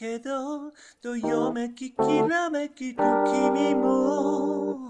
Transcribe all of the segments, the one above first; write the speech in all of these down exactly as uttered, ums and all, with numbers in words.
けどどよめききらめきと君も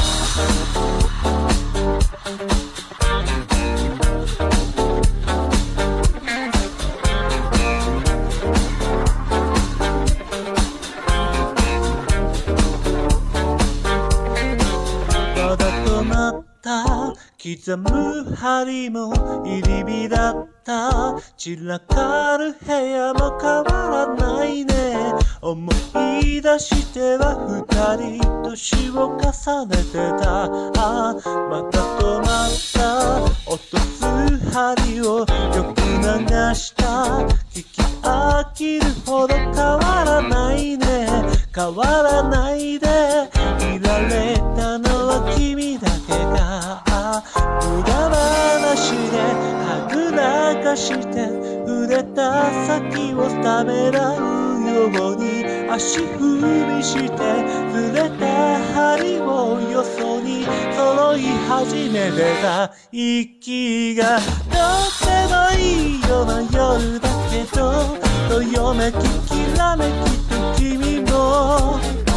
まだ止まった刻む針も入り火だった散らかる部屋も変わらないね思い出しては二人年を重ねてたあまた止まった落とす針をよく流した聞き飽きるほど変わらないね変わらないでいられたのは君だけが無駄話ではぐらかして触れた先をためらうように足踏みしてずれた針をよそに揃い始めてた息がとってもいいような夜だけどどよめききらめきと君も